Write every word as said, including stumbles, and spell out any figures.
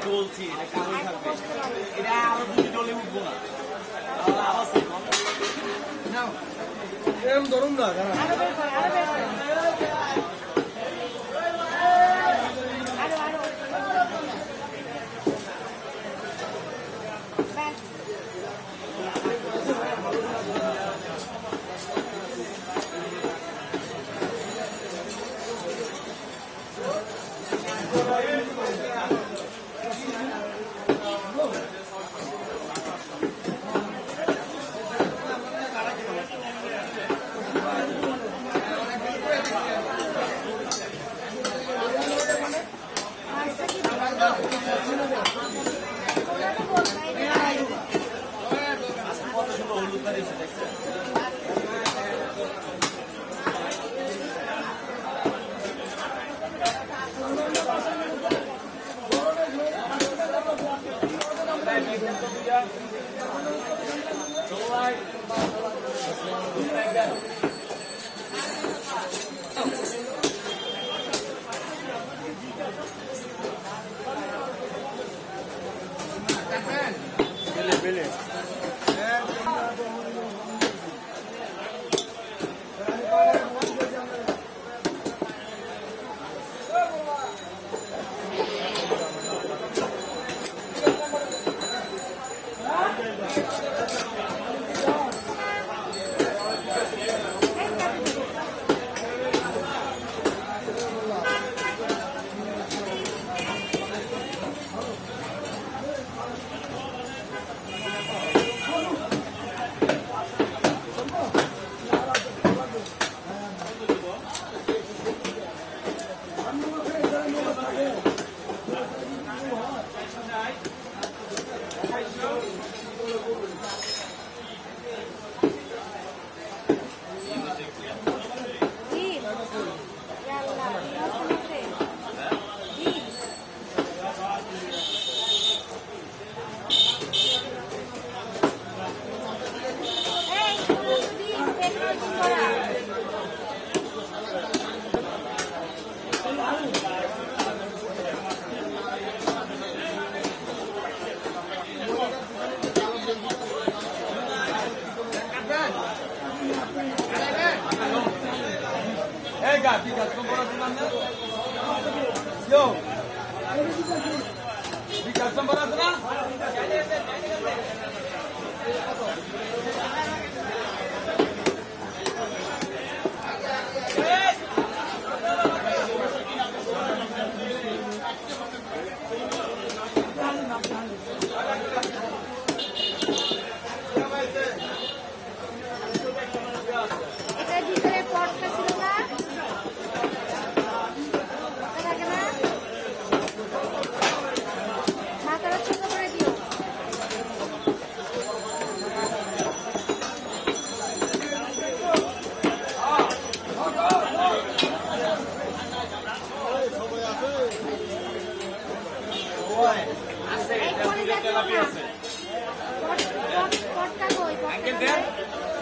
বলছি এটা কাগজ থাকবে এটা আরো দুই ডলে উঠবো না আওয়াজ নাও এরকম ধরুন না আরো বের করে আরো বের করে আরো আরো Yo, di customer asna. এটা ভিতরে পটটা ছিল না মাথাটা ছোট করে দিও আছে এটা ভিডিও তেলাপি আছে পটটা কই পটটা